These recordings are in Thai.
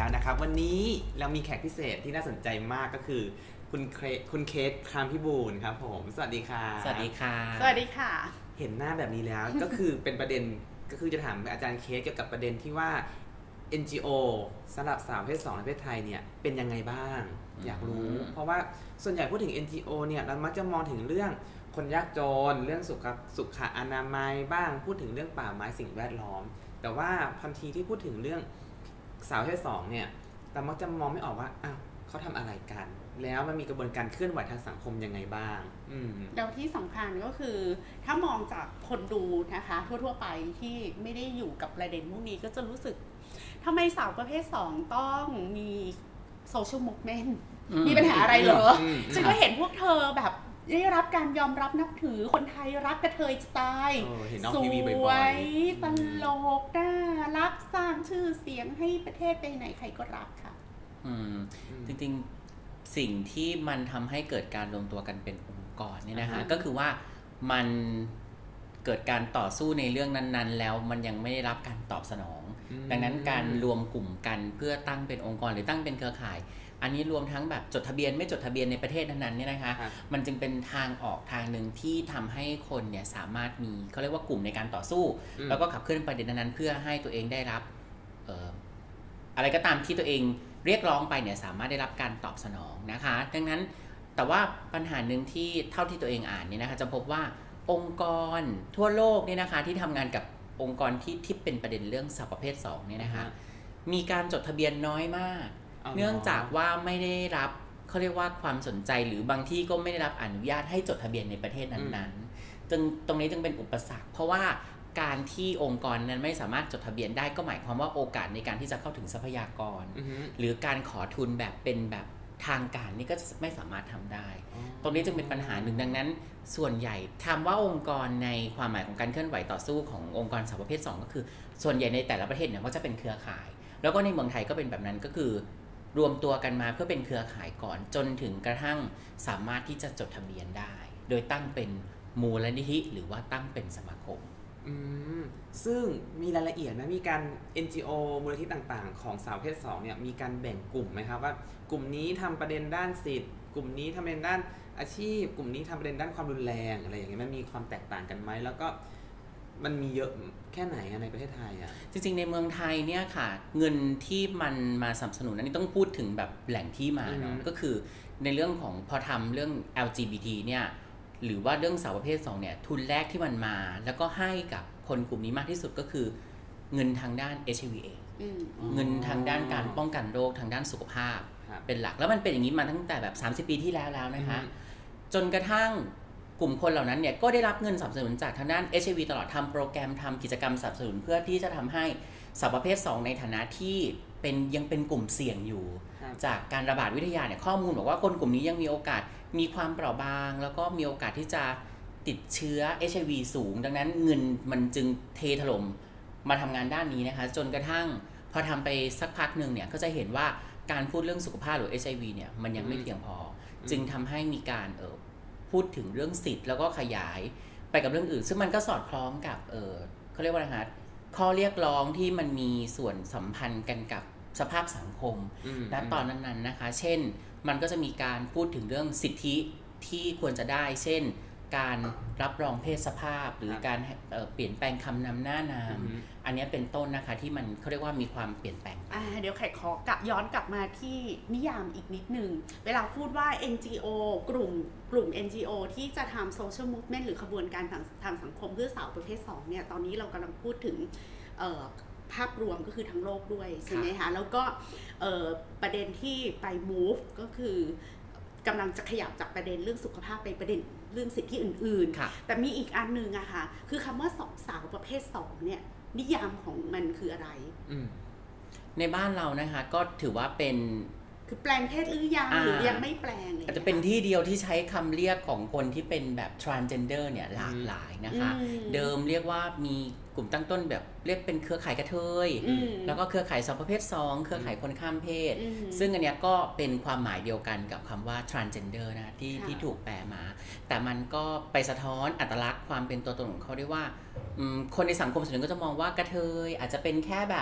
แล้วนะครับวันนี้เรามีแขกพิเศษที่น่าสนใจมากก็คือคุณเคสคามพิบูลครับผมสวัสดีค่ะสวัสดีค่ะสวัสดีค่ะเห็นหน้าแบบนี้แล้ว ก็คือเป็นประเด็นก็คือจะถามอาจารย์เคสเกี่ยวกับประเด็นที่ว่า NGO สำหรับสาวประเภท2ในประเทศไทยเนี่ยเป็นยังไงบ้างอยากรู้เพราะว่าส่วนใหญ่พูดถึง NGO เนี่ยเรามักจะมองถึงเรื่องคนยากจนเรื่องสุขอนามัยบ้างพูดถึงเรื่องป่าไม้สิ่งแวดล้อมแต่ว่าทันทีที่พูดถึงเรื่องสาวประเภท2เนี่ยเรามักจะมองไม่ออกว่าอ้าวเขาทำอะไรกันแล้วมันมีกระบวนการเคลื่อนไหวทางสังคมยังไงบ้างแล้วที่สำคัญก็คือถ้ามองจากคนดูนะคะทั่วๆไปที่ไม่ได้อยู่กับประเด็นพวกนี้ก็จะรู้สึกทำไมสาวประเภท2ต้องมีโซเชียลมูฟเมนต์มีปัญหาอะไรเหรอฉันก็เห็นพวกเธอแบบได้รับการยอมรับนับถือคนไทยรักกระเทยสไตล์สวยตลกน่ารักสร้างชื่อเสียงให้ประเทศไปไหนใครก็รักค่ะจริงๆสิ่งที่มันทำให้เกิดการรวมตัวกันเป็นองค์กรเนี่ยนะคะก็คือว่ามันเกิดการต่อสู้ในเรื่องนั้นๆแล้วมันยังไม่ได้รับการตอบสนองดังนั้นการรวมกลุ่มกันเพื่อตั้งเป็นองค์กรหรือตั้งเป็นเครือข่ายอันนี้รวมทั้งแบบจดทะเบียนไม่จดทะเบียนในประเทศนั้นๆเนี่ยนะคะมันจึงเป็นทางออกทางหนึ่งที่ทำให้คนเนี่ยสามารถมีเขาเรียกว่ากลุ่มในการต่อสู้แล้วก็ขับเคลื่อนประเด็นนั้นๆเพื่อให้ตัวเองได้รับอะไรก็ตามที่ตัวเองเรียกร้องไปเนี่ยสามารถได้รับการตอบสนองนะคะดังนั้นแต่ว่าปัญหาหนึ่งที่เท่าที่ตัวเองอ่านเนี่ยนะคะจะพบว่าองค์กรทั่วโลกเนี่ยนะคะที่ทำงานกับองค์กรที่เป็นประเด็นเรื่องสาวประเภท2เนี่ยนะคะมีการจดทะเบียนน้อยมากเนื่องจากว่าไม่ได้รับเขาเรียกว่าความสนใจหรือบางที่ก็ไม่ได้รับอนุญาตให้จดทะเบียนในประเทศนั้นๆจึงตรงนี้จึงเป็นอุปสรรคเพราะว่าการที่องค์กรนั้นไม่สามารถจดทะเบียนได้ก็หมายความว่าโอกาสในการที่จะเข้าถึงทรัพยากรหรือการขอทุนแบบเป็นแบบทางการนี่ก็ไม่สามารถทำได้ตรงนี้จึงเป็นปัญหาหนึ่งดังนั้นส่วนใหญ่ถามว่าองค์กรในความหมายของการเคลื่อนไหวต่อสู้ขององค์กรสาวประเภท2ก็คือส่วนใหญ่ในแต่ละประเทศเนี่ยก็จะเป็นเครือข่ายแล้วก็ในเมืองไทยก็เป็นแบบนั้นก็คือรวมตัวกันมาเพื่อเป็นเครือข่ายก่อนจนถึงกระทั่งสามารถที่จะจดทะเบียนได้โดยตั้งเป็นมูลนิธิหรือว่าตั้งเป็นสมาคมซึ่งมีรายละเอียดนะมีการ NGO มูลนิธิต่างๆของสาวประเภท2เนี่ยมีการแบ่งกลุ่มไหมครับว่ากลุ่มนี้ทำประเด็นด้านสิทธิ์กลุ่มนี้ทำประเด็นด้านอาชีพกลุ่มนี้ทำประเด็นด้านความรุนแรงอะไรอย่างเงี้ยมันมีความแตกต่างกันไหมแล้วก็มันมีเยอะแค่ไหนในประเทศไทยอ่ะจริงๆในเมืองไทยเนี่ยค่ะเงินที่มันมาสนับสนุนอันนี้ต้องพูดถึงแบบแหล่งที่มาเนาะก็คือในเรื่องของพอทำเรื่อง LGBT เนี่ยหรือว่าเรื่องสาวประเภท2เนี่ยทุนแรกที่มันมาแล้วก็ให้กับคนกลุ่มนี้มากที่สุดก็คือเงินทางด้าน HIV เงินทางด้านการป้องกันโรคทางด้านสุขภาพเป็นหลักแล้วมันเป็นอย่างนี้มาตั้งแต่แบบ30 ปีที่แล้วนะคะจนกระทั่งกลุ่มคนเหล่านั้นเนี่ยก็ได้รับเงินสนับสนุนจากทางด้าน HIV ตลอดทำโปรแกรมทำกิจกรรมสนับสนุนเพื่อที่จะทำให้สาวประเภท2ในฐานะที่ยังเป็นกลุ่มเสี่ยงอยู่จากการระบาดวิทยาเนี่ยข้อมูลบอกว่าคนกลุ่มนี้ยังมีโอกาสมีความเปราะบางแล้วก็มีโอกาสที่จะติดเชื้อ HIV สูงดังนั้นเงินมันจึงเทถล่มมาทำงานด้านนี้นะคะจนกระทั่งพอทำไปสักพักหนึ่งเนี่ยก็จะเห็นว่าการพูดเรื่องสุขภาพหรือ HIV เนี่ยมันยังไม่เพียงพอจึงทำให้มีการพูดถึงเรื่องสิทธิ์แล้วก็ขยายไปกับเรื่องอื่นซึ่งมันก็สอดคล้องกับเขาเรียกว่าอะไรนะข้อเรียกร้องที่มันมีส่วนสัมพันธ์กันกับสภาพสังคมณตอนนั้นๆนะคะเช่นมันก็จะมีการพูดถึงเรื่องสิทธิที่ควรจะได้เช่นการรับรองเพศสภาพหรือการเปลี่ยนแปลงคำนำหน้านามอันนี้เป็นต้นนะคะที่มันเขาเรียกว่ามีความเปลี่ยนแปลงเดี๋ยวไข่ขอกลับย้อนกลับมาที่นิยามอีกนิดนึงเวลาพูดว่า NGO กลุ่ม NGO ที่จะทำ Social Movement หรือขบวนการทางสังคมเพื่อสาวประเภท2เนี่ยตอนนี้เรากำลังพูดถึงภาพรวมก็คือทั้งโลกด้วยใช่ไหมคะแล้วก็ประเด็นที่ไป move ก็คือกำลังจะขยับจากประเด็นเรื่องสุขภาพไปประเด็นเรื่องสิทธิอื่นๆแต่มีอีกอันนึงอะค่ะคือคำว่าสาวประเภท2เนี่ยนิยามของมันคืออะไรในบ้านเรานะคะก็ถือว่าเป็นคือแปลงเพศหรือยังหรือยังไม่แปลงเลยอาจจะเป็นที่เดียวที่ใช้คำเรียกของคนที่เป็นแบบ transgender เนี่ยหลากหลายนะคะเดิมเรียกว่ามีกลุ่มตั้งต้นแบบเรียกเป็นเครือข่ายกระเทยแล้วก็เครือข่ายสาวประเภท2เครือข่ายคนข้ามเพศซึ่งอันเนี้ยก็เป็นความหมายเดียวกันกับคำว่า transgender นะที่ถูกแปลมาแต่มันก็ไปสะท้อนอัตลักษณ์ความเป็นตัวตนของเขาได้ว่าคนในสังคมส่วนหนึ่งก็จะมองว่ากระเทยอาจจะเป็นแค่แบบ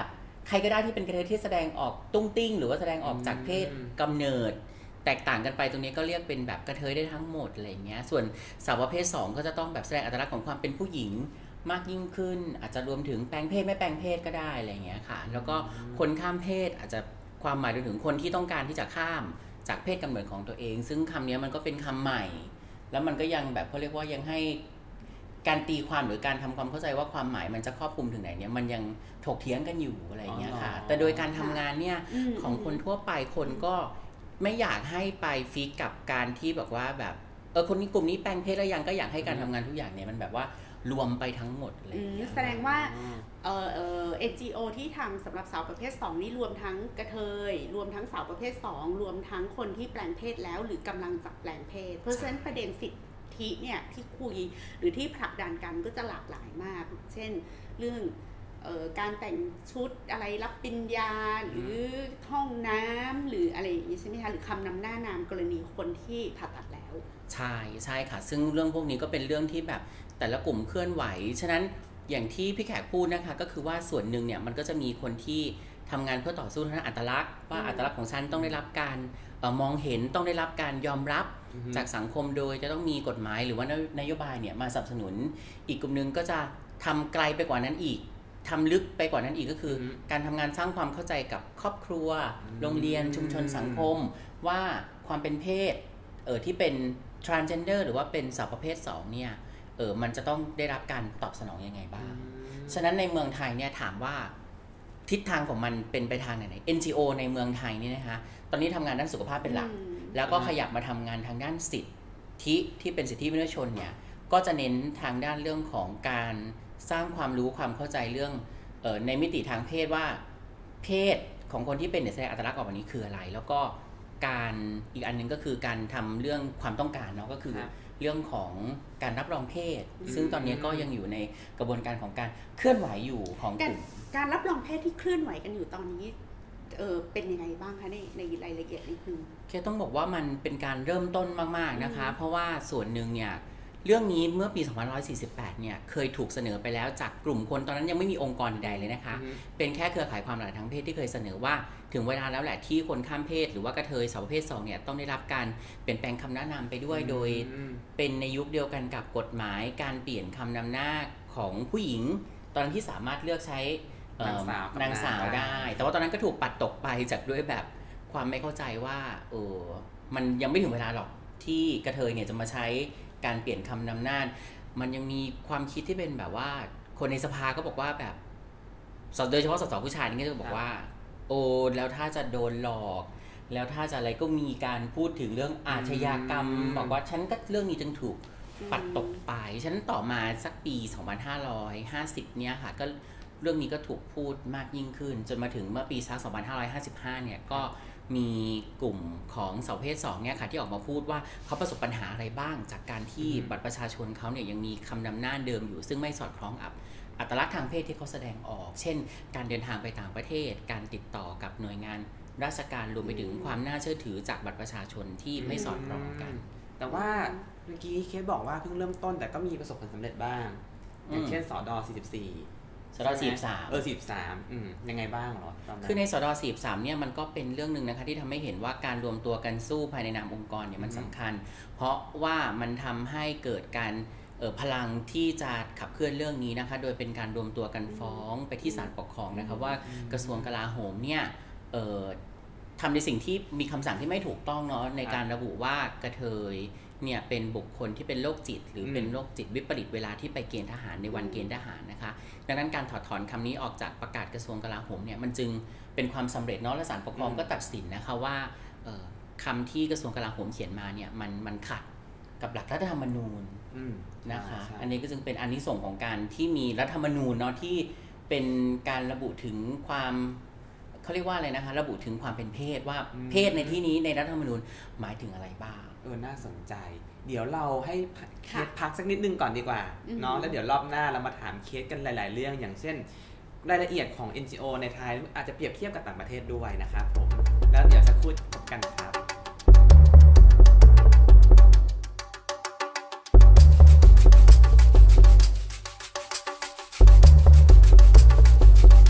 ใครก็ได้ที่เป็นกระเทยที่แสดงออกตุ้งติ้งหรือว่าแสดงออกจากเพศกำเนิดแตกต่างกันไปตรงนี้ก็เรียกเป็นแบบกระเทยได้ทั้งหมดอะไรเงี้ยส่วนสาวประเภท2ก็จะต้องแบบแสดงอัตลักษณ์ของความเป็นผู้หญิงมากยิ่งขึ้นอาจจะรวมถึงแปลงเพศไม่แปลงเพศก็ได้อะไรเงี้ยค่ะแล้วก็คนข้ามเพศอาจจะความหมายถึงคนที่ต้องการที่จะข้ามจากเพศกำเนิดของตัวเองซึ่งคำนี้มันก็เป็นคำใหม่แล้วมันก็ยังแบบเขาเรียกว่ายังให้การตีความหรือการทำความเข้าใจว่าความหมายมันจะครอบคลุมถึงไหนเนี่ยมันยังถกเถียงกันอยู่อะไรเงี้ยค่ะแต่โดยการทำงานเนี่ยของคนทั่วไปคนก็ไม่อยากให้ไปฟิกกับการที่แบบว่าแบบคนนี้กลุ่มนี้แปลงเพศแล้วยังก็อยากให้การทำงานทุกอย่างเนี่ยมันแบบว่ารวมไปทั้งหมดเลยแสดงว่าNGO ที่ทำสำหรับสาวประเภท2นี่รวมทั้งกระเทยรวมทั้งสาวประเภท2รวมทั้งคนที่แปลงเพศแล้วหรือกำลังจะแปลงเพศเพราะฉะนั้นประเด็นสิทธิเนี่ยที่คุยหรือที่ผลักดันกันก็จะหลากหลายมากเช่นเรื่องการแต่งชุดอะไรรับปริญญาหรือห้องน้ำหรืออะไรอย่างนี้ใช่ไหมคะหรือคำนำหน้านามกรณีคนที่ผ่าตัดแล้วใช่ค่ะซึ่งเรื่องพวกนี้ก็เป็นเรื่องที่แบบแต่ละกลุ่มเคลื่อนไหวฉะนั้นอย่างที่พี่แขกพูดนะคะก็คือว่าส่วนหนึ่งเนี่ยมันก็จะมีคนที่ทำงานเพื่อต่อสู้ทางอัตลักษณ์ว่าอัตลักษณ์ของฉันต้องได้รับการมองเห็นต้องได้รับการยอมรับจากสังคมโดยจะต้องมีกฎหมายหรือว่านโยบายเนี่ยมาสนับสนุนอีกกลุ่มนึงก็จะทำไกลไปกว่านั้นอีกทำลึกไปกว่านั้นอีกก็คือการทำงานสร้างความเข้าใจกับครอบครัวโรงเรียนชุมชนสังคมว่าความเป็นเพศที่เป็น transgender หรือว่าเป็นสาวประเภท2เนี่ยมันจะต้องได้รับการตอบสนองยังไงบ้างฉะนั้นในเมืองไทยเนี่ยถามว่าทิศทางของมันเป็นไปทางไหน NGO ในเมืองไทยนี่นะคะตอนนี้ทำงานด้านสุขภาพเป็นหลักแล้วก็ขยับมาทำงานทางด้านสิทธิที่เป็นสิทธิมนุษยชนเนี่ยก็จะเน้นทางด้านเรื่องของการสร้างความรู้ความเข้าใจเรื่องในมิติทางเพศว่าเพศของคนที่เป็นแสดงอัตลักษณ์ออกมานี้คืออะไรแล้วก็การอีกอันนึงก็คือการทำเรื่องความต้องการเนาะก็คือเรื่องของการรับรองเพศซึ่งตอนนี้ก็ยังอยู่ในกระบวนการของการเคลื่อนไหวอยู่ของกลุ่มการรับรองเพศที่เคลื่อนไหวกันอยู่ตอนนี้เป็นยังไงบ้างคะในรายละเอียดนิดนึงแค่ต้องบอกว่ามันเป็นการเริ่มต้นมากๆนะคะเพราะว่าส่วนหนึ่งเนี่ยเรื่องนี้เมื่อปี2548เนี่ยเคยถูกเสนอไปแล้วจากกลุ่มคนตอนนั้นยังไม่มีองค์กรใดเลยนะคะเป็นแค่เครือข่ายความหลากหลายทางเพศที่เคยเสนอว่าถึงเวลาแล้วแหละที่คนข้ามเพศหรือว่ากระเทยสาวประเภท2เนี่ยต้องได้รับการเปลี่ยนแปลงคำนำหน้าไปด้วยโดยเป็นในยุคเดียวกันกับกฎหมายการเปลี่ยนคำนำหน้าของผู้หญิงตอนที่สามารถเลือกใช้นางสาวได้แต่ว่าตอนนั้นก็ถูกปัดตกไปจากด้วยแบบความไม่เข้าใจว่ามันยังไม่ถึงเวลาหรอกที่กระเทยเนี่ยจะมาใช้การเปลี่ยนคำนำหน้ามันยังมีความคิดที่เป็นแบบว่าคนในสภาก็บอกว่าแบบโดยเฉพาะสสผู้ชายนี่ก็จะบอกว่าแล้วถ้าจะโดนหลอกแล้วถ้าจะอะไรก็มีการพูดถึงเรื่องอาชญากรรมบอกว่าฉันก็เรื่องนี้จึงถูกปัดตกไปฉันต่อมาสักปี2550เนี่ยค่ะก็เรื่องนี้ก็ถูกพูดมากยิ่งขึ้นจนมาถึงเมื่อปี2555เนี่ยก็มีกลุ่มของสาวประเภท2เนี่ยค่ะที่ออกมาพูดว่าเขาประสบปัญหาอะไรบ้างจากการที่บัตรประชาชนเขาเนี่ยยังมีคำนำหน้าเดิมอยู่ซึ่งไม่สอดคล้องกับอัตลักษณ์ทางเพศที่เขาแสดงออกเช่นการเดินทางไปต่างประเทศการติดต่อกับหน่วยงานราชการรวมไปถึงความน่าเชื่อถือจากบัตรประชาชนที่ไม่สอดคล้องกันแต่ว่าเมื่อกี้เคสบอกว่าเพิ่งเริ่มต้นแต่ก็มีประสบผลสำเร็จบ้างอย่างเช่นสด44 สด 43ยังไงบ้างหรอคือในสด43เนี่ยมันก็เป็นเรื่องนึงนะคะที่ทำให้เห็นว่าการรวมตัวกันสู้ภายในนามองค์กรเนี่ยมันสำคัญเพราะว่ามันทำให้เกิดการพลังที่จะขับเคลื่อนเรื่องนี้นะคะโดยเป็นการรวมตัวกันฟ้องไปที่ศาลปกครองนะคะว่ากระทรวงกลาโหมเนี่ยทำในสิ่งที่มีคำสั่งที่ไม่ถูกต้องเนาะในการระบุว่ากระเทยเนี่ยเป็นบุคคลที่เป็นโรคจิตหรือเป็นโรคจิตวิปริตเวลาที่ไปเกณฑ์ทหารในวันเกณฑ์ทหารนะคะดังนั้นการถอดถอนคำนี้ออกจากประกาศกระทรวงกลาโหมเนี่ยมันจึงเป็นความสำเร็จเนาะและศาลปกครองก็ตัดสินนะคะว่าคำที่กระทรวงกลาโหมเขียนมาเนี่ยมันขัดกับหลักรัฐธรรมนูญนะคะอันนี้ก็จึงเป็นอานิสงส์ของการที่มีรัฐธรรมนูญเนาะที่เป็นการระบุถึงความเขาเรียกว่าอะไรนะคะระบุถึงความเป็นเพศว่าเพศในที่นี้ในรัฐธรรมนูญหมายถึงอะไรบ้างน่าสนใจเดี๋ยวเราให้เคสพักสักนิดนึงก่อนดีกว่าเนาะแล้วเดี๋ยวรอบหน้าเรามาถามเคสกันหลายๆเรื่องอย่างเช่นรายละเอียดของ NGO ในไทยอาจจะเปรียบเทียบกับต่างประเทศด้วยนะครับผมแล้วเดี๋ยวสักครู่พบกันครับก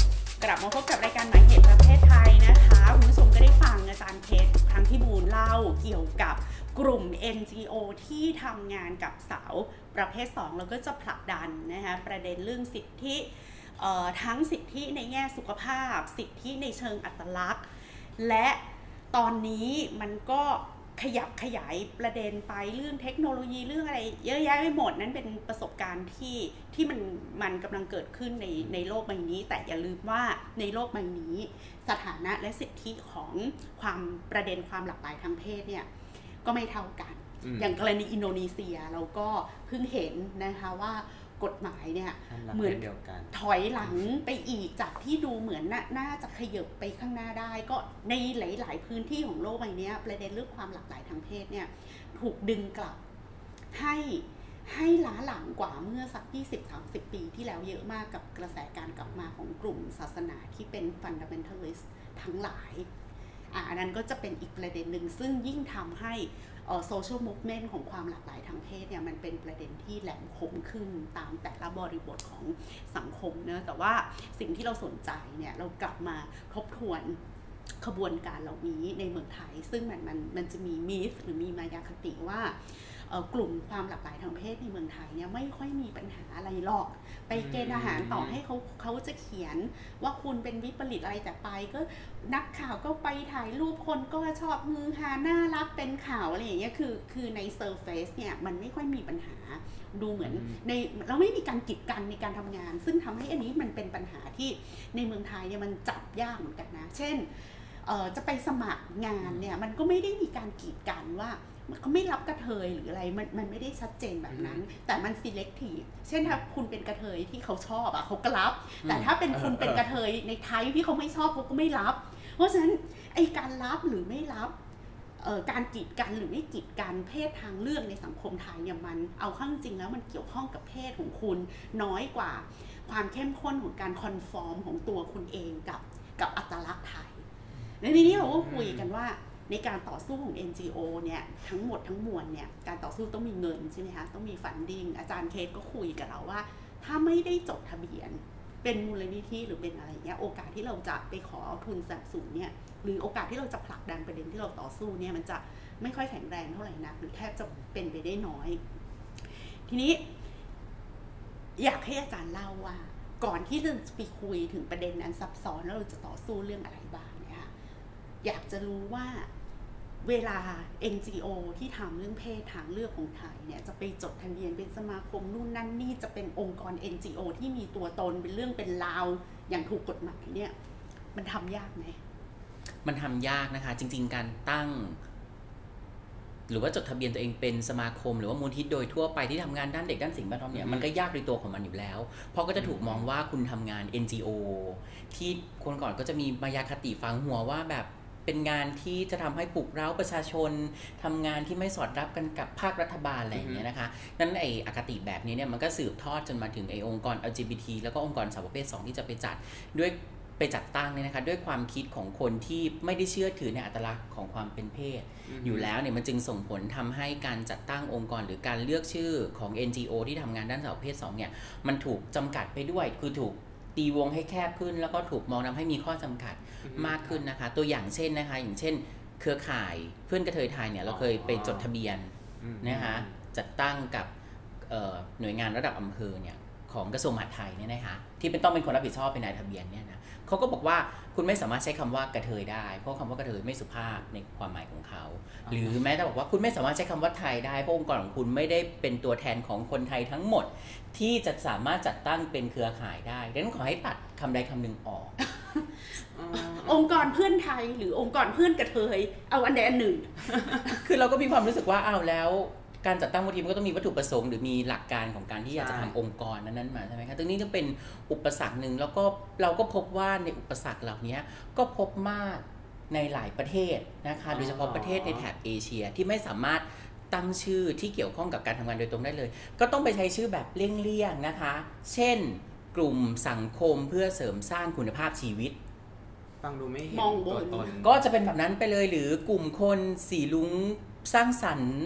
ลับมาพบกับรายการหมายเหตุประเทศไทยนะคะคุณผู้ชมก็ได้ฟังอาจารย์เพชรครั้งที่บูนเล่าเกี่ยวกับกลุ่ม NGO ที่ทำงานกับสาวประเภท2แล้วก็จะผลักดันนะคะประเด็นเรื่องสิทธิทั้งสิทธิในแง่สุขภาพสิทธิในเชิงอัตลักษณ์และตอนนี้มันก็ขยับขยายประเด็นไปเรื่องเทคโนโลยีเรื่องอะไรเยอะแยะไปหมดนั้นเป็นประสบการณ์ที่มันกำลังเกิดขึ้นในโลกใบนี้แต่อย่าลืมว่าในโลกใบนี้สถานะและสิทธิของความประเด็นความหลากหลายทางเพศเนี่ยก็ไม่เท่ากันอย่างกรณีอินโดนีเซียเราก็เพิ่งเห็นนะคะว่ากฎหมายเนี่ยเหมือนถอยหลังไปอีกจากที่ดูเหมือนน่าจะขยับไปข้างหน้าได้ก็ในหลายๆพื้นที่ของโลกใบนี้ประเด็นเรื่องความหลากหลายทางเพศเนี่ยถูกดึงกลับให้ล้าหลังกว่าเมื่อสัก 20-30 ปีที่แล้วเยอะมากกับกระแสการกลับมาของกลุ่มศาสนาที่เป็น fundamentalist ทั้งหลายอันนั้นก็จะเป็นอีกประเด็นหนึ่งซึ่งยิ่งทำให้social movement ของความหลากหลายทางเพศเนี่ยมันเป็นประเด็นที่แหลมคมขึ้นตามแต่ละบริบทของสังคมเนะแต่ว่าสิ่งที่เราสนใจเนี่ยเรากลับมาทบทวนขบวนการเหล่านี้ในเมืองไทยซึ่งมันจะมีมิธหรือมีมายาคติว่ากลุ่มความหลากหลายทางเพศในเมืองไทยเนี่ยไม่ค่อยมีปัญหาอะไรหรอกไปเกณฑ์อาหารต่อให้เขาจะเขียนว่าคุณเป็นวิปริตอะไรแต่ไปก็นักข่าวก็ไปถ่ายรูปคนก็ชอบฮือฮาน่ารักเป็นข่าวอะไรอย่างเงี้ยคือในเซอร์เฟซเนี่ยมันไม่ค่อยมีปัญหาดูเหมือนในเราไม่มีการกีดกันในการทำงานซึ่งทำให้อันนี้มันเป็นปัญหาที่ในเมืองไทยเนี่ยมันจับยากเหมือนกันนะเช่นจะไปสมัครงานเนี่ยมันก็ไม่ได้มีการกีดกันว่าเขาไม่รับกระเทยหรืออะไรมันไม่ได้ชัดเจนแบบนั้นแต่มัน selective เช่นถ้าคุณเป็นกระเทยที่เขาชอบเขาก็รับแต่ถ้าเป็นคุณเป็นกระเทยในไทยที่เขาไม่ชอบเขาก็ไม่รับเพราะฉะนั้นไอ้การรับหรือไม่รับการกีดกันหรือไม่กีดกันเพศทางเลือกในสังคมไทยเนี่ยมันเอาเข้าจริงแล้วมันเกี่ยวข้องกับเพศของคุณน้อยกว่าความเข้มข้นของการคอนฟอร์มของตัวคุณเองกับอัตลักษณ์ไทยในนี้เราก็คุยกันว่าในการต่อสู้ของ NGO เนี่ยทั้งหมดทั้งมวลเนี่ยการต่อสู้ต้องมีเงินใช่ไหมคะต้องมีฟันดิ้งอาจารย์เคสก็คุยกับเราว่าถ้าไม่ได้จดทะเบียนเป็นมูลนิธิหรือเป็นอะไรเงี้ยโอกาสที่เราจะไปขอทุนสนับสนุนเนี่ยหรือโอกาสที่เราจะผลักดันประเด็นที่เราต่อสู้เนี่ยมันจะไม่ค่อยแข็งแรงเท่าไหร่นักหรือแทบจะเป็นไปได้น้อยทีนี้อยากให้อาจารย์เล่าว่าก่อนที่จะไปคุยถึงประเด็นนั้นซับซ้อนแล้วเราจะต่อสู้เรื่องอะไรบ้างเนี่ยอยากจะรู้ว่าเวลา NGO ที่ทำเรื่องเพศทางเลือกของไทยเนี่ยจะไปจดทะเบียนเป็นสมาคมนู่นนั่นนี่จะเป็นองค์กร NGO ที่มีตัวตนเป็นเรื่องเป็นราวอย่างถูกกฎหมายเนี่ยมันทำยากไหมมันทำยากนะคะจริงๆการตั้งหรือว่าจดทะเบียนตัวเองเป็นสมาคมหรือว่ามูลนิธิโดยทั่วไปที่ทำงานด้านเด็กด้านสิ่งแวดล้อมเนี่ยมันก็ยากในตัวของมันอยู่แล้วเพราะก็จะถูกมองว่าคุณทำงาน NGO ที่คนก่อนก็จะมีมายาคติฝังหัวว่าแบบเป็นงานที่จะทำให้ปลุกเร้าประชาชนทำงานที่ไม่สอดรับกันกับภาครัฐบาลอะไรอย่างเงี้ยนะคะนั้นไอ้อคติแบบนี้เนี่ยมันก็สืบทอดจนมาถึงไอ้องค์กร LGBT แล้วก็องค์กรสาวประเภท2ที่จะไปจัดตั้งเนี่ยนะคะด้วยความคิดของคนที่ไม่ได้เชื่อถือในอัตลักษณ์ของความเป็นเพศอยู่แล้วเนี่ยมันจึงส่งผลทำให้การจัดตั้งองค์กรหรือการเลือกชื่อของ NGO ที่ทำงานด้านสาวประเภท2เนี่ยมันถูกจำกัดไปด้วยคือถูกตีวงให้แคบขึ้นแล้วก็ถูกมองทำให้มีข้อจำกัดมากขึ้นนะคะตัวอย่างเช่นนะคะอย่างเช่นเครือข่ายเพื่อนกระเทยไทยเนี่ยเราเคยไปจดทะเบียนนะคะจัดตั้งกับหน่วยงานระดับอำเภอเนี่ยของกระทรวงมหาดไทยเนี่ยนะคะที่ต้องเป็นคนรับผิดชอบเป็นนายทะเบียนเนี่ยนะเขาก็บอกว่าคุณไม่สามารถใช้คำว่ากระเทยได้เพราะคำว่ากระเทยไม่สุภาพในความหมายของเขาหรือแม้แต่บอกว่าคุณไม่สามารถใช้คำว่าไทยได้เพราะองค์กรของคุณไม่ได้เป็นตัวแทนของคนไทยทั้งหมดที่จะสามารถจัดตั้งเป็นเครือข่ายได้ดังนั้นขอให้ตัดคำใดคำหนึ่งออกองค์กรเพื่อนไทยหรือองค์กรเพื่อนกระเทยเอาอันใดอันหนึ่งคือเราก็มีความรู้สึกว่าแล้วการจัดตั้งมูลนิธิมันก็ต้องมีวัตถุประสงค์หรือมีหลักการของการที่อยากจะทำองค์กรนั้นๆมาใช่ไหมคะตรงนี้จะเป็นอุปสรรคหนึ่งแล้วก็เราก็พบว่าในอุปสรรคเหล่านี้ก็พบมากในหลายประเทศนะคะโดยเฉพาะประเทศในแถบเอเชียที่ไม่สามารถตั้งชื่อที่เกี่ยวข้องกับการทำงานโดยตรงได้เลยก็ต้องไปใช้ชื่อแบบเลี่ยงๆนะคะเช่นกลุ่มสังคมเพื่อเสริมสร้างคุณภาพชีวิตฟังดูไม่เห็นตัวตนก็จะเป็นแบบนั้นไปเลยหรือกลุ่มคนสีลุ้งสร้างสรรค์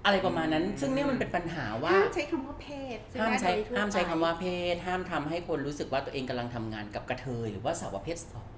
อะไรประมาณนั้นซึ่งนี่มันเป็นปัญหาว่าห้ามใช้คำว่าเพศห้ามใช้คำว่าเพศห้ามทำให้คนรู้สึกว่าตัวเองกำลังทำงานกับกระเทยหรือว่าสาวประเภท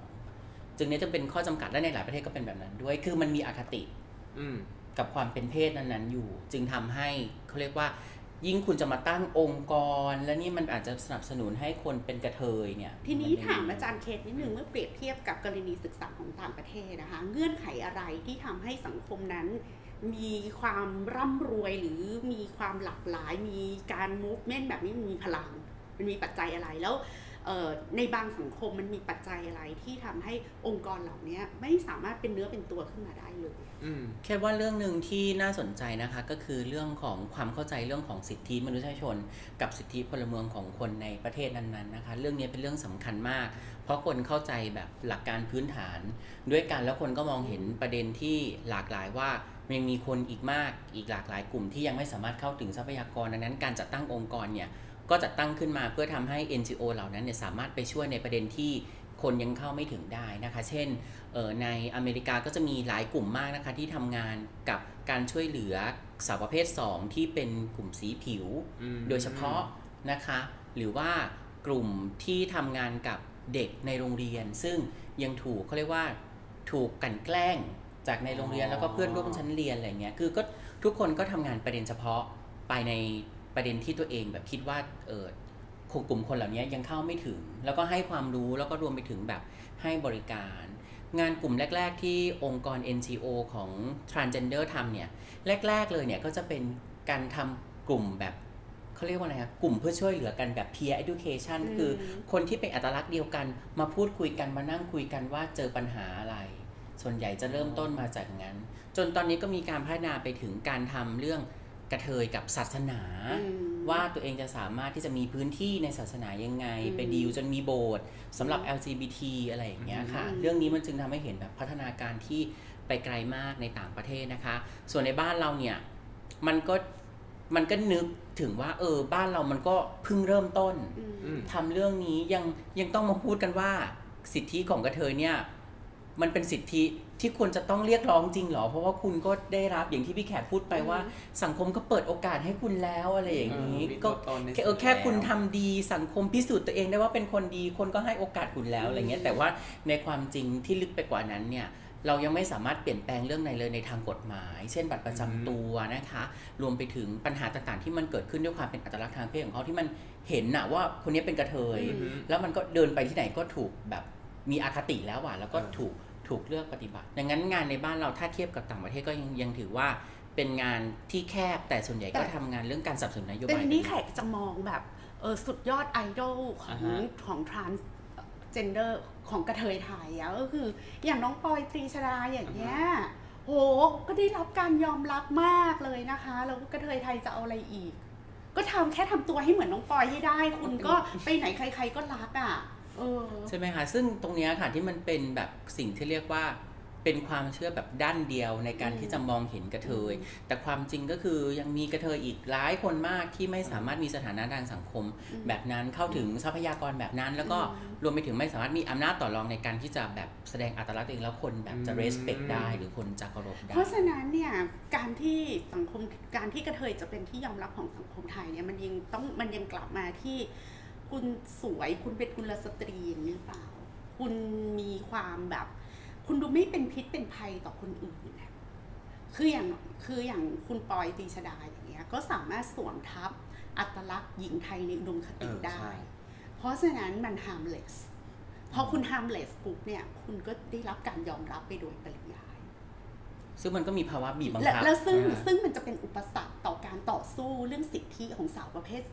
2จึงนี้จะเป็นข้อจำกัดและในหลายประเทศก็เป็นแบบนั้นด้วยคือมันมีอคติกับความเป็นเพศนั้นๆอยู่จึงทำให้เขาเรียกว่ายิ่งคุณจะมาตั้งองค์กรและนี่มันอาจจะสนับสนุนให้คนเป็นกระเทยเนี่ยทีนี้ถามอาจารย์เคสนิดนึงเมื่อเปรียบเทียบกับกรณีศึกษาของต่างประเทศนะคะเงื่อนไขอะไรที่ทำให้สังคมนั้นมีความร่ำรวยหรือมีความหลากหลายมีการมูฟเมนต์แบบนี้มีพลังมันมีปัจจัยอะไรแล้วในบางสังคมมันมีปัจจัยอะไรที่ทำให้องค์กรเหล่านี้ไม่สามารถเป็นเนื้อเป็นตัวขึ้นมาได้เลยแค่ว่าเรื่องนึงที่น่าสนใจนะคะก็คือเรื่องของความเข้าใจเรื่องของสิทธิมนุษยชนกับสิทธิพลเมืองของคนในประเทศนั้นๆนะคะเรื่องนี้เป็นเรื่องสำคัญมากเพราะคนเข้าใจแบบหลักการพื้นฐานด้วยกันแล้วคนก็มองเห็นประเด็นที่หลากหลายว่ายังมีคนอีกมากอีกหลากหลายกลุ่มที่ยังไม่สามารถเข้าถึงทรัพยากรดังนั้นการจัดตั้งองค์กรเนี่ยก็จัดตั้งขึ้นมาเพื่อทำให้ NGO เหล่านั้นเนี่ยสามารถไปช่วยในประเด็นที่คนยังเข้าไม่ถึงได้นะคะเช่นในอเมริกาก็จะมีหลายกลุ่มมากนะคะที่ทำงานกับการช่วยเหลือสาวประเภท2ที่เป็นกลุ่มสีผิวโดยเฉพาะนะคะหรือว่ากลุ่มที่ทำงานกับเด็กในโรงเรียนซึ่งยังถูกเขาเรียกว่าถูกกลั่นแกล้งจากในโรงเรียนแล้วก็เพื่อนร่วมชั้นเรียนอะไรเงี้ยคือก็ทุกคนก็ทำงานประเด็นเฉพาะไปในประเด็นที่ตัวเองแบบคิดว่ากลุ่มคนเหล่านี้ยังเข้าไม่ถึงแล้วก็ให้ความรู้แล้วก็รวมไปถึงแบบให้บริการงานกลุ่มแรกๆที่องค์กร NGO ของ Transgender ทำเนี่ยแรกๆเลยเนี่ยก็จะเป็นการทำกลุ่มแบบเขาเรียกว่าอะไรครับกลุ่มเพื่อช่วยเหลือกันแบบ peer education คือคนที่เป็นอัตลักษณ์เดียวกันมาพูดคุยกันมานั่งคุยกันว่าเจอปัญหาอะไรส่วนใหญ่จะเริ่มต้นมาจากงั้นจนตอนนี้ก็มีการพัฒนาไปถึงการทำเรื่องกระเทยกับศาสนาว่าตัวเองจะสามารถที่จะมีพื้นที่ในศาสนายังไงไปดีลจนมีโบสถ์สำหรับ LGBT อะไรอย่างเงี้ยค่ะเรื่องนี้มันจึงทำให้เห็นแบบพัฒนาการที่ไปไกลมากในต่างประเทศนะคะส่วนในบ้านเราเนี่ยมันก็นึกถึงว่าบ้านเรามันก็เพิ่งเริ่มต้นทำเรื่องนี้ยังต้องมาพูดกันว่าสิทธิของกระเทยเนี่ยมันเป็นสิทธิที่ควรจะต้องเรียกร้องจริงหรอเพราะว่าคุณก็ได้รับอย่างที่พี่แขกพูดไปว่าสังคมก็เปิดโอกาสให้คุณแล้วอะไรอย่างนี้ก็แค่คุณทำดีสังคมพิสูจน์ตัวเองได้ว่าเป็นคนดีคนก็ให้โอกาสคุณแล้วอะไรเงี้ยแต่ว่าในความจริงที่ลึกไปกว่านั้นเนี่ยเรายังไม่สามารถเปลี่ยนแปลงเรื่องไหนเลยในทางกฎหมายเช่นบัตรประจำตัวนะคะรวมไปถึงปัญหาต่างๆที่มันเกิดขึ้นด้วยความเป็นอัตลักษณ์ทางเพศของเขาที่มันเห็นน่ะว่าคนนี้เป็นกระเทยแล้วมันก็เดินไปที่ไหนก็ถูกแบบมีอคติแล้วว่ะแล้วก็ถูกเลือกปฏิบัติดังนั้นงานในบ้านเราถ้าเทียบกับต่างประเทศก็ยังถือว่าเป็นงานที่แคบแต่ส่วนใหญ่ก็ทำงานเรื่องการสนับสนุนนโยบายแต่นี่แขกจะมองแบบสุดยอดไอดอลของทรานส์เจนเดอร์ของกระเทยไทยอะก็คืออย่างน้องปอยตรีชดาอย่างเงี้ยโหก็ได้รับการยอมรับมากเลยนะคะแล้วกระเทยไทยจะเอาอะไรอีกก็แค่ทำตัวให้เหมือนน้องปอยให้ได้คุณก็ไปไหนใครๆก็รักอะใช่ไหมคะซึ่งตรงนี้ค่ะที่มันเป็นแบบสิ่งที่เรียกว่าเป็นความเชื่อแบบด้านเดียวในการที่จะมองเห็นกระเทยแต่ความจริงก็คือยังมีกระเทยอีกหลายคนมากที่ไม่สามารถมีสถานะทางสังคมแบบนั้นเข้าถึงทรัพยากรแบบนั้นแล้วก็รวมไปถึงไม่สามารถมีอำนาจต่อรองในการที่จะแบบแสดงอัตลักษณ์ตัวเองแล้วคนแบบจะ respect ได้หรือคนจะเคารพได้เพราะฉะนั้นเนี่ยการที่สังคมการที่กระเทยจะเป็นที่ยอมรับของสังคมไทยเนี่ยมันยังกลับมาที่คุณสวยคุณเป็นกุลสตรีหรือเปล่าคุณมีความแบบคุณดูไม่เป็นพิษเป็นภัยต่อคนอื่นนะคืออย่างคุณปอยตรีชดาอย่างเงี้ยก็สามารถสวมทับอัตลักษณ์หญิงไทยในอุดมคติได้เพราะฉะนั้นมัน harmless พอคุณ harmless ปุ๊บเนี่ยคุณก็ได้รับการยอมรับไปโดยปริยายซึ่งมันก็มีภาวะบีบบังคับแล้วซึ่งมันจะเป็นอุปสรรคต่อการต่อสู้เรื่องสิทธิของสาวประเภท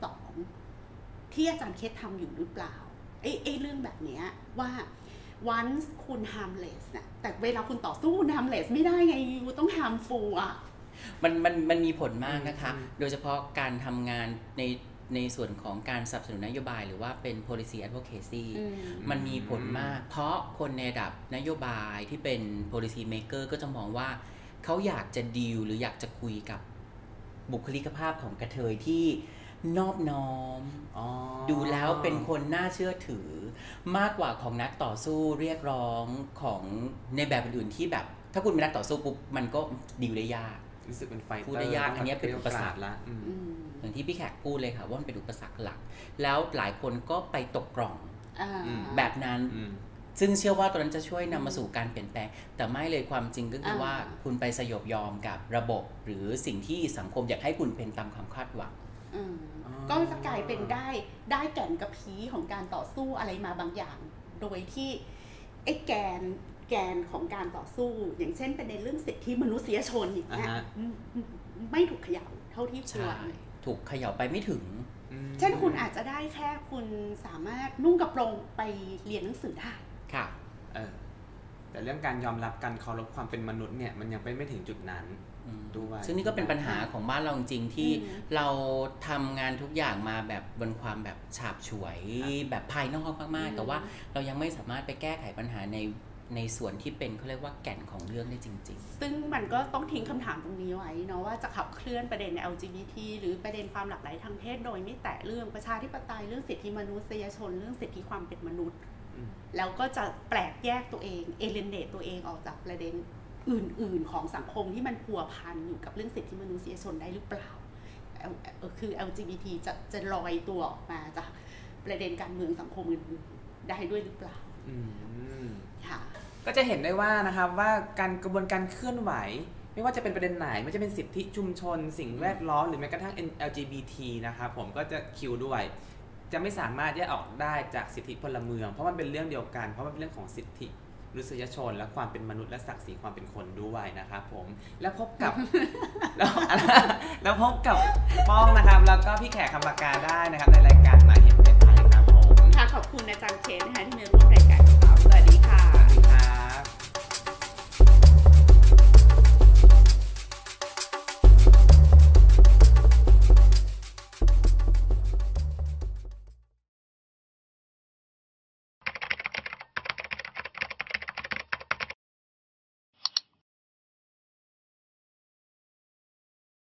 2ที่อาจารย์เคสทำอยู่หรือเปล่าไอ้เรื่องแบบนี้ว่า once คุณ harmless นะแต่เวลาคุณต่อสู้คุณ harmless ไม่ได้ไงคุณต้อง harmful อ่ะมันมีผลมากนะคะโดยเฉพาะการทำงานในส่วนของการสนับสนุนนโยบายหรือว่าเป็น policy advocacy มันมีผลมากเพราะคนในระดับนโยบายที่เป็น policy maker ก็จะมองว่าเขาอยากจะดีลหรืออยากจะคุยกับบุคลิกภาพของกระเทยที่นอบน้อมดูแล้วเป็นคนน่าเชื่อถือมากกว่าของนักต่อสู้เรียกร้องของในแบบอื่นๆที่แบบถ้าคุณเป็นนักต่อสู้ปุ๊บมันก็ดีลได้ยากรู้สึกเป็นไฟเตอร์พูดได้ยากอันนี้เป็นอุปสรรคละอย่างที่พี่แขกพูดเลยค่ะว่ามันเป็นอุปสรรคหลักแล้วหลายคนก็ไปตกกล่องแบบนั้นซึ่งเชื่อว่าตอนนั้นจะช่วยนำมาสู่การเปลี่ยนแปลงแต่ไม่เลยความจริงก็คือว่าคุณไปสยบยอมกับระบบหรือสิ่งที่สังคมอยากให้คุณเป็นตามความคาดหวังก็จะกลายเป็นได้แก่นกระพี้ของการต่อสู้อะไรมาบางอย่างโดยที่ไอ้แกนของการต่อสู้อย่างเช่นเป็นในเรื่องสิทธิมนุษยชนอย่างเงี้ยไม่ถูกเขย่าเท่าที่ควรถูกเขย่าไปไม่ถึงเช่นคุณอาจจะได้แค่คุณสามารถนุ่งกระโปรงไปเรียนหนังสือได้ค่ะแต่เรื่องการยอมรับการเคารพความเป็นมนุษย์เนี่ยมันยังไม่ถึงจุดนั้นด้วยซึ่งนี่ก็เป็นปัญหาของบ้านเราจริงที่เราทำงานทุกอย่างมาแบบบนความแบบฉาบฉวยแบบภายนอกมากๆแต่ว่าเรายังไม่สามารถไปแก้ไขปัญหาในส่วนที่เป็นเขาเรียกว่าแก่นของเรื่องได้จริงๆซึ่งมันก็ต้องทิ้งคำถามตรงนี้ไว้เนาะว่าจะขับเคลื่อนประเด็น LGBT หรือประเด็นความหลากหลายทางเพศโดยไม่แตะเรื่องประชาธิปไตยเรื่องสิทธิมนุษยชนเรื่องสิทธิความเป็นมนุษย์แล้วก็จะแปลกแยกตัวเองเอเลนเดตตัวเองออกจากประเด็นอื่นๆของสังคมที่มันพัวพันอยู่กับเรื่องสิทธิมนุษยชนได้หรือเปล่าคือ LGBT จะลอยตัวออกมาจากประเด็นการเมืองสังคมอื่นๆได้ด้วยหรือเปล่าค่ะก็จะเห็นได้ว่านะครับว่ากระบวนการเคลื่อนไหวไม่ว่าจะเป็นประเด็นไหนไม่จะเป็นสิทธิชุมชนสิ่งแวดล้อมหรือแม้กระทั่ง LGBT นะครับผมก็จะคิวด้วยจะไม่สามารถแยกออกได้จากสิทธิพลเมืองเพราะมันเป็นเรื่องเดียวกันเพราะมันเป็นเรื่องของสิทธิมนุษยชนและความเป็นมนุษย์และศักดิ์ศรีความเป็นคนด้วยนะครับผมแล้วพบกับ แล้วพบกับป้องนะครับแล้วก็พี่แขกคำปากาได้นะครับในรายการหมายเหตุประเทศไทยครับผมค่ะขอบคุณอาจารย์เคนนะคะที่มาร่วม